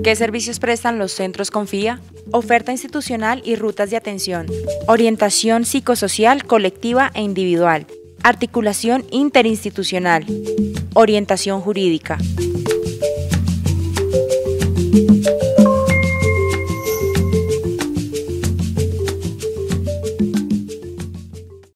¿Qué servicios prestan los centros Confía? Oferta institucional y rutas de atención. Orientación psicosocial colectiva e individual. Articulación interinstitucional. Orientación jurídica.